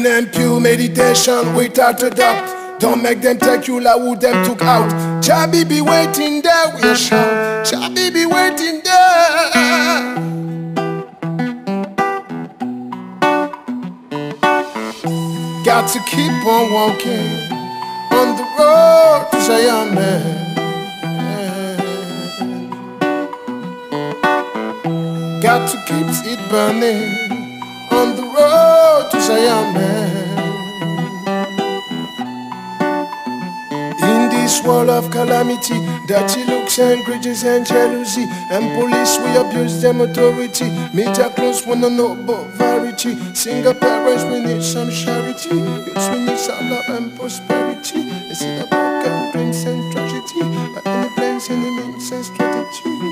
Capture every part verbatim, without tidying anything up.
and pure meditation without a doubt. Don't make them take you like who them took out. Chabi be waiting there, we shout. Chabi be waiting there. Got to keep on walking on the road to Zion, man. Got to keep it burning on the road to Zion, man. In this world of calamity, dirty looks and grudges and jealousy, and police we abuse them authority. Meet our close one no know about variety. Single parents we need some charity. Youths we need some love and prosperity. They see the broken dreams and tragedy, but any plans, any means and strategy.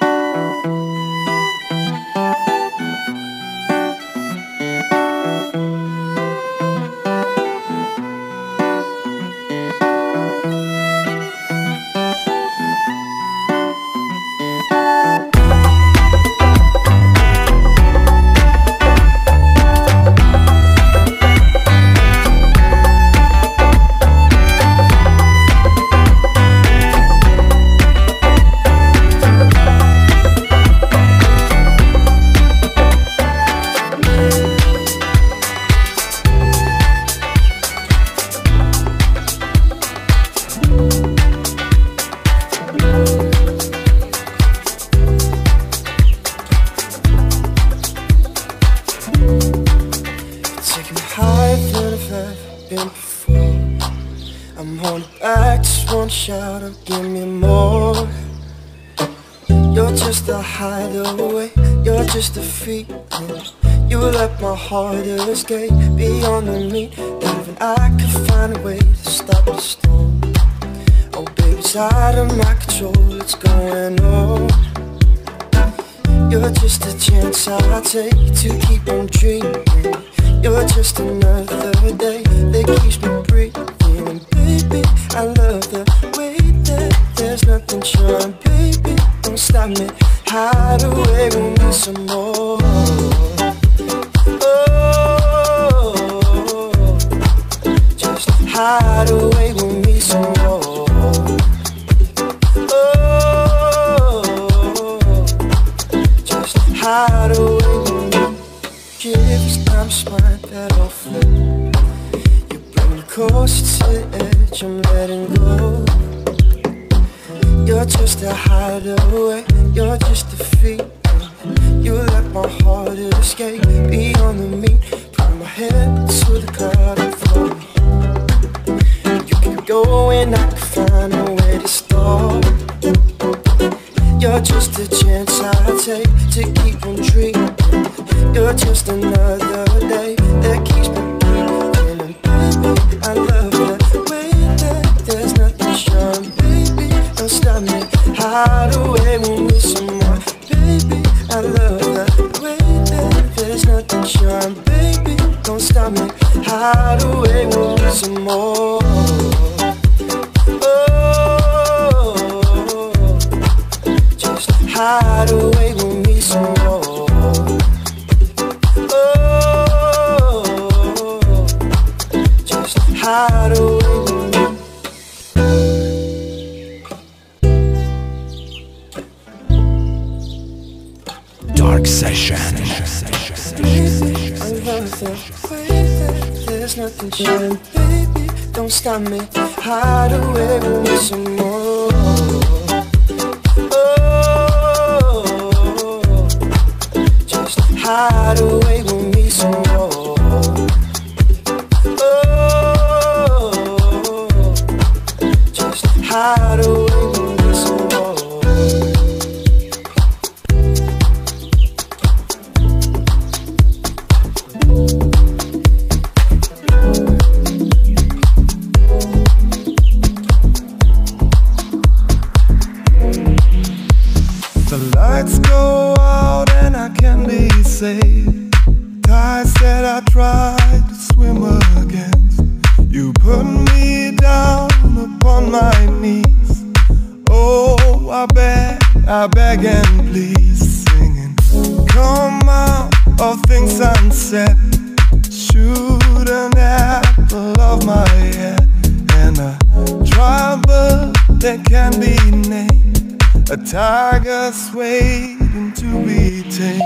Shout out, give me more. You're just a hideaway, you're just a feeling. You let my heart escape beyond the meat. Even I could find a way to stop the storm. Oh baby, it's out of my control, it's going on. You're just a chance I take to keep on dreaming. You're just another day that keeps me breathing. And baby, I love the way that there's nothing trying. Baby, don't stop me, hide away with me some more. Oh, just hide away with me some more. Oh, just hide away with me. Give us time to smile that I'll flip. Close to the edge, I'm letting go. You're just a hideaway, you're just a feeling. You let my heart escape beyond the meat. Put my head to the cloud and float. You keep going, I can find a way to stop. You're just a chance I take to keep on dreaming. You're just another day that keeps me breathing. And baby, I love the way that there's nothing showing. Baby, don't stop me, hide away with me some more. Baby, I love the way that there's nothing showing. Baby, don't stop me, hide away with me some more. Oh, just hide away with me some more. Hide away with me. Dark Session. Baby, I love the way that there's nothing showing. Baby, don't stop me, hide away with me some more. Oh, just hide away with me some more. Hide away with me some more. The lights go out and I can't be saved. Tides that I tried to swim against. You put me down upon my knees. Oh, I beg, I beg and please. Singing, come out of things unsaid. Shouldn't my head, and a trouble that can be named, a tiger's waiting to be tamed.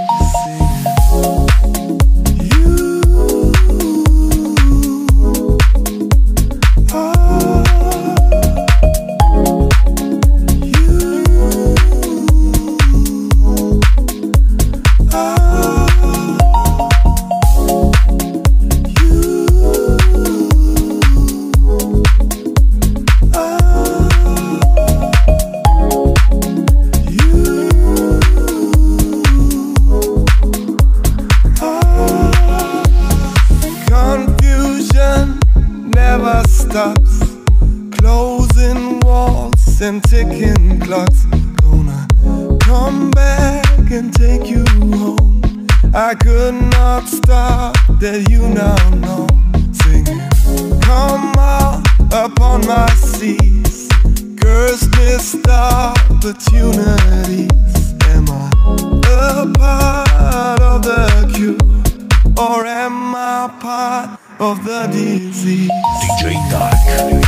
Never stops, closing walls and ticking clocks. Gonna come back and take you home. I could not stop, that you now know. Singing, come out upon my seas, cursed missed opportunities. Am I a part of the cure, or am I part of the disease? D J Dark.